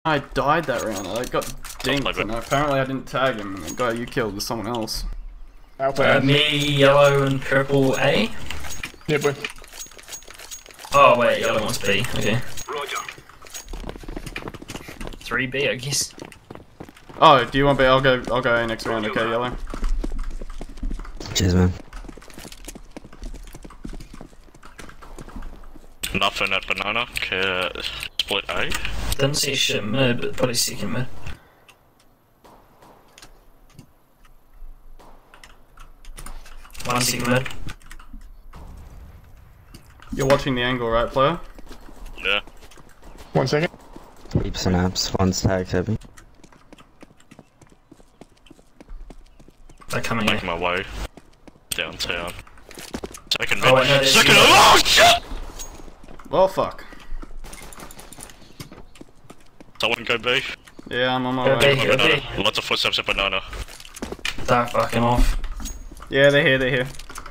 I died that round. I got dinked, and apparently I didn't tag him. And the guy you killed was someone else. Me, yellow, and purple A. Yeah, boy. Oh wait, yellow one's B. Okay. Roger. 3B, I guess. Oh, do you want B? I'll go A next round. Okay, yellow. Cheers, man. Nothing at banana. Split A. Didn't see shit mid, but probably second mid. One second mid. You're watching the angle, right, player? Yeah. 1 second. Heaps and apps. One's tagged heavy. They're coming Making here. my way downtown. Second Oh, wait, no, mid. Second. Oh shit! Well, fuck. Someone go B. Yeah, I'm on my Go way. B, go B. Lots of footsteps at banana. They're fucking off. Yeah, they're here. They're here.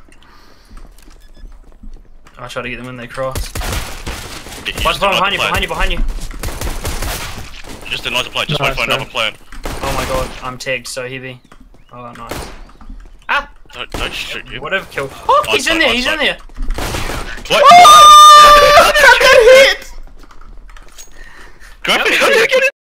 I try to get them when they cross. Just One's behind you, behind you, behind you. Just didn't like to play. Just Nice, wait for another plan. Oh my god, I'm tagged so heavy. Oh, nice. Ah! Don't shoot you. Whatever kill. Oh, he's in there, he's in there! What? Oh! I got that hit! Grab it!